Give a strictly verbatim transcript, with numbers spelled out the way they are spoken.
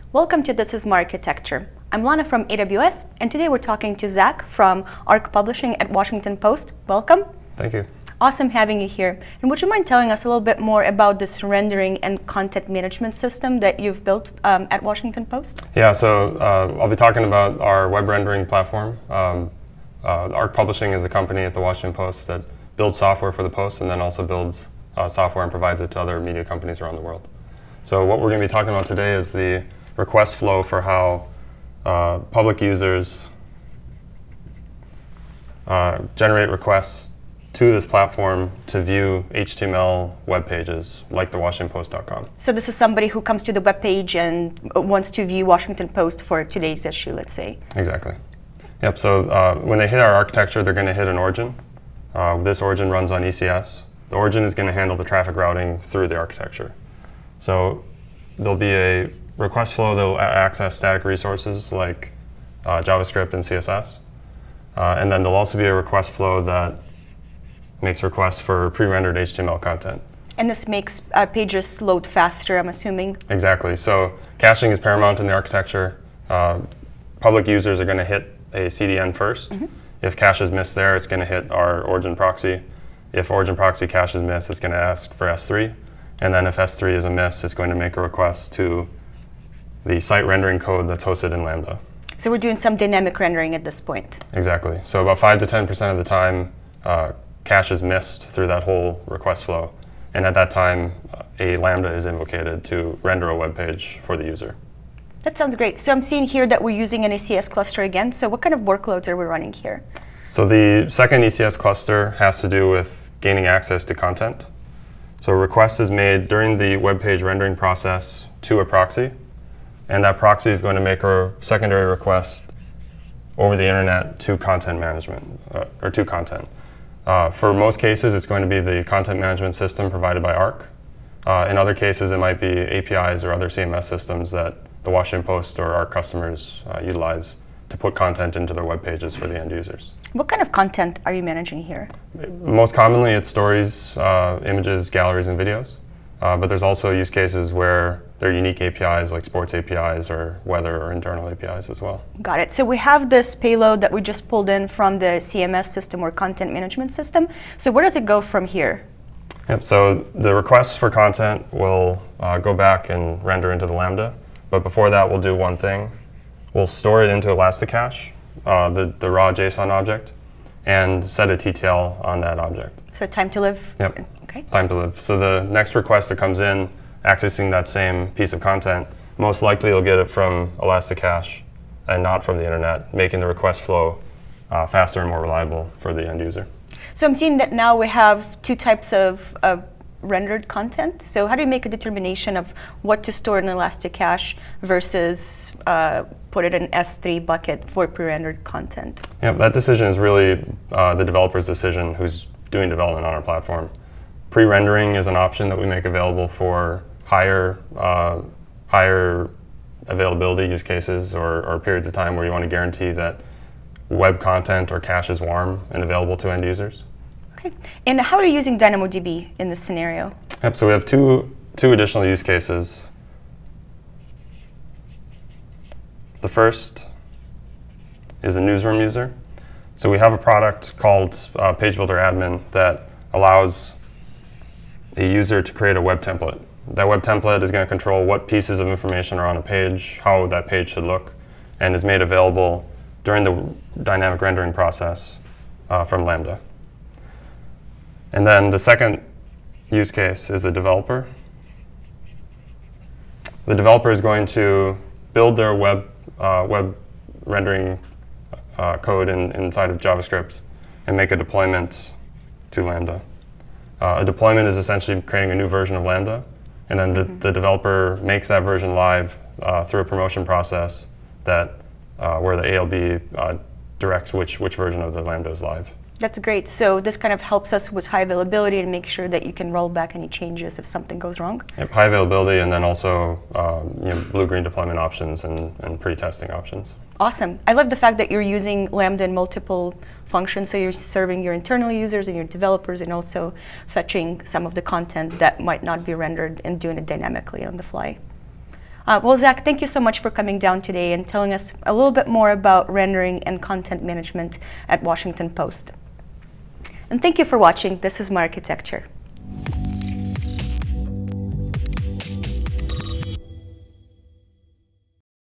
Welcome to This is My Architecture. I'm Lana from A W S, and today we're talking to Zach from Arc Publishing at Washington Post. Welcome. Thank you. Awesome having you here. And would you mind telling us a little bit more about this rendering and content management system that you've built um, at Washington Post? Yeah, so uh, I'll be talking about our web rendering platform. Um, uh, Arc Publishing is a company at the Washington Post that builds software for the Post and then also builds uh, software and provides it to other media companies around the world. So what we're going to be talking about today is the request flow for how uh, public users uh, generate requests to this platform to view H T M L web pages like the washington post dot com. So this is somebody who comes to the web page and wants to view Washington Post for today's issue, let's say. Exactly. Yep, so uh, when they hit our architecture, they're going to hit an origin. Uh, this origin runs on E C S. The origin is going to handle the traffic routing through the architecture. So there'll be a request flow that will access static resources like uh, JavaScript and C S S. Uh, and then there'll also be a request flow that makes requests for pre-rendered H T M L content. And this makes uh, pages load faster, I'm assuming? Exactly. So caching is paramount in the architecture. Uh, public users are going to hit a C D N first. Mm-hmm. If cache is missed there, it's going to hit our origin proxy. If origin proxy cache is missed, it's going to ask for S three. And then if S three is a miss, it's going to make a request to the site rendering code that's hosted in Lambda. So we're doing some dynamic rendering at this point. Exactly. So about five to ten percent of the time, uh, cache is missed through that whole request flow. And at that time, uh, a Lambda is invocated to render a web page for the user. That sounds great. So I'm seeing here that we're using an E C S cluster again. So what kind of workloads are we running here? So the second E C S cluster has to do with gaining access to content. So a request is made during the web page rendering process to a proxy. And that proxy is going to make a secondary request over the internet to content management, uh, or to content. Uh, for most cases, it's going to be the content management system provided by Arc. Uh, in other cases, it might be A P Is or other C M S systems that the Washington Post or Arc customers uh, utilize to put content into their web pages for the end users. What kind of content are you managing here? Most commonly, it's stories, uh, images, galleries, and videos. Uh, but there's also use cases where there are unique A P Is like sports A P Is or weather or internal A P Is as well. Got it. So we have this payload that we just pulled in from the C M S system or content management system. So where does it go from here? Yep. So the requests for content will uh, go back and render into the Lambda. But before that, we'll do one thing. We'll store it into Elasticache, uh, the, the raw JSON object, and set a T T L on that object. So time to live? Yep. Okay. Time to live. So the next request that comes in, accessing that same piece of content, most likely you'll get it from Elasticache and not from the internet, making the request flow uh, faster and more reliable for the end user. So I'm seeing that now we have two types of, of rendered content. So how do you make a determination of what to store in Elasticache versus uh, put it in S three bucket for pre-rendered content? Yeah, that decision is really uh, the developer's decision who's doing development on our platform. Pre-rendering is an option that we make available for higher, uh, higher availability use cases or, or periods of time where you want to guarantee that web content or cache is warm and available to end users. Okay. And how are you using DynamoDB in this scenario? Yep, so we have two, two additional use cases. The first is a newsroom user. So we have a product called uh, Page Builder Admin that allows a user to create a web template. That web template is going to control what pieces of information are on a page, how that page should look, and is made available during the dynamic rendering process uh, from Lambda. And then the second use case is a developer. The developer is going to build their web, uh, web rendering uh, code in, inside of JavaScript and make a deployment to Lambda. Uh, a deployment is essentially creating a new version of Lambda, and then the, mm-hmm. the developer makes that version live uh, through a promotion process that, uh, where the A L B uh, directs which, which version of the Lambda is live. That's great. So this kind of helps us with high availability and make sure that you can roll back any changes if something goes wrong. Yep, high availability, and then also um, you know, blue-green deployment options and, and pre-testing options. Awesome. I love the fact that you're using Lambda in multiple functions, so you're serving your internal users and your developers and also fetching some of the content that might not be rendered and doing it dynamically on the fly. Uh, well, Zach, thank you so much for coming down today and telling us a little bit more about rendering and content management at Washington Post. And thank you for watching. This is My Architecture.